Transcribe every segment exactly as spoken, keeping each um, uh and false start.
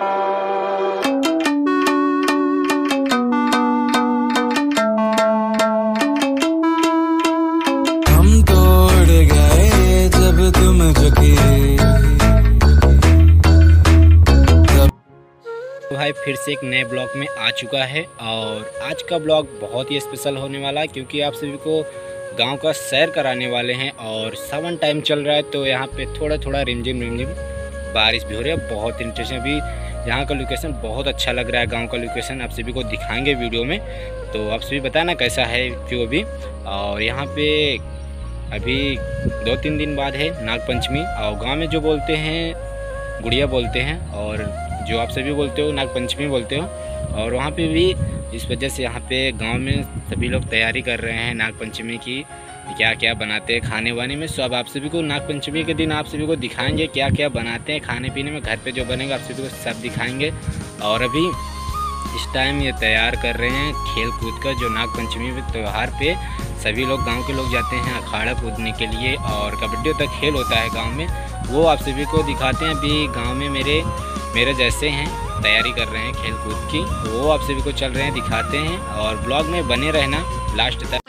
भाई फिर से एक नए ब्लॉग में आ चुका है और आज का ब्लॉग बहुत ही स्पेशल होने वाला है क्योंकि आप सभी को गांव का सैर कराने वाले हैं और सावन टाइम चल रहा है तो यहाँ पे थोड़ा थोड़ा रिमझिम रिमझिम बारिश भी हो रही है। बहुत इंटरेस्टिंग, अभी यहाँ का लोकेशन बहुत अच्छा लग रहा है। गांव का लोकेशन आप सभी को दिखाएंगे वीडियो में, तो आप सभी बताना कैसा है क्यों अभी। और यहाँ पे अभी दो तीन दिन बाद है नागपंचमी और गाँव में जो बोलते हैं गुड़िया बोलते हैं और जो आप सभी बोलते हो नागपंचमी बोलते हो। और वहाँ पे भी इस वजह से यहाँ पे गांव में सभी लोग तैयारी कर रहे हैं नागपंचमी की, क्या क्या बनाते हैं खाने वाने में। सब आप सभी को नागपंचमी के दिन आप सभी को दिखाएंगे क्या क्या बनाते हैं खाने पीने में, घर पे जो बनेगा आप सभी को सब दिखाएंगे। और अभी इस टाइम ये तैयार कर रहे हैं खेल कूद का, जो नागपंचमी त्यौहार पे सभी लोग गांव के लोग जाते हैं अखाड़ा कूदने के लिए और कबड्डी तक खेल होता है गांव में, वो आप सभी को दिखाते हैं। अभी गांव में मेरे मेरे जैसे हैं तैयारी कर रहे हैं खेल कूद की, वो आप सभी को चल रहे हैं दिखाते हैं और ब्लॉग में बने रहना लास्ट तक।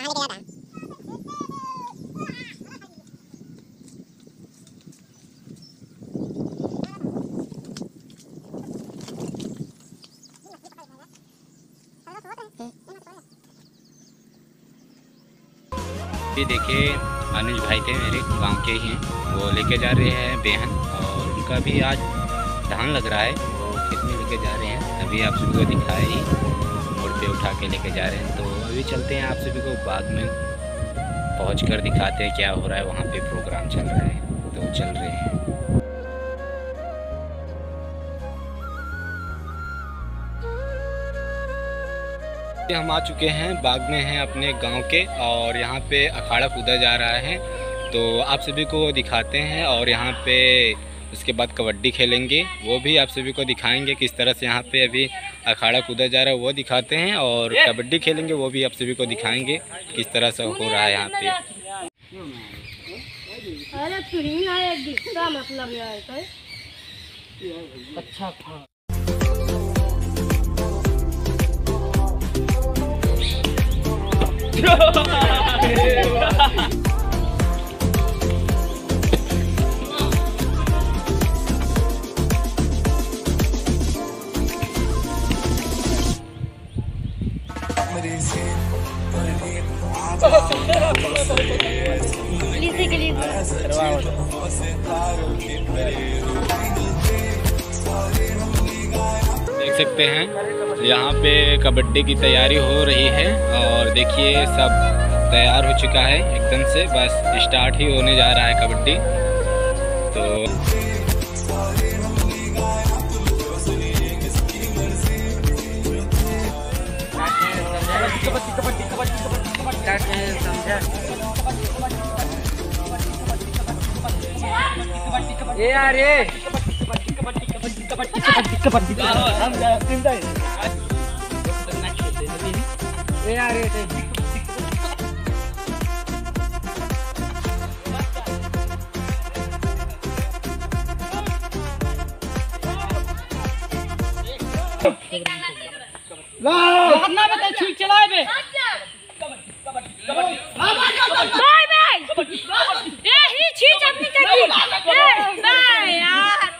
ये देखिए अनुज भाई थे मेरे गांव के ही हैं, वो लेके जा रहे हैं बेहन और उनका भी आज धान लग रहा है, वो खेत में लेके जा रहे हैं। अभी आप सभी को दिखाए ही मोड़ पे उठा के लेके जा रहे हैं, तो अभी चलते हैं आप सभी को बाग में पहुँच कर दिखाते हैं क्या हो रहा है। वहाँ पे प्रोग्राम चल रहा है तो चल रहे हैं। हम आ चुके हैं बाग में हैं अपने गांव के और यहाँ पे अखाड़ा कूदा जा रहा है, तो आप सभी को दिखाते हैं। और यहाँ पे उसके बाद कबड्डी खेलेंगे, वो भी आप सभी को दिखाएंगे किस तरह से यहाँ पे अभी अखाड़ा कूदा जा रहा है, वो दिखाते हैं। और कबड्डी खेलेंगे वो भी आप सभी को दिखाएंगे किस तरह से हो रहा है यहाँ पे। अच्छा देख सकते हैं यहाँ पे कबड्डी की तैयारी हो रही है और देखिए सब तैयार हो चुका है एकदम से, बस स्टार्ट ही होने जा रहा है कबड्डी। तो ये यार ये यार ये कितना बता छुई चलाए बे बाय बाय ये ही चीज अपनी तक है यार।